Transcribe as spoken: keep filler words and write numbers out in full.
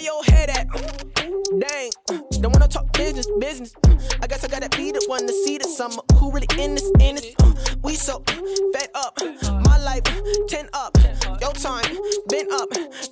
your head at? Dang, don't wanna talk business, business. I guess I gotta be the one to see the summer. Who really in this, in this? Uh, we so fed up. My life, ten up. Your time, been up.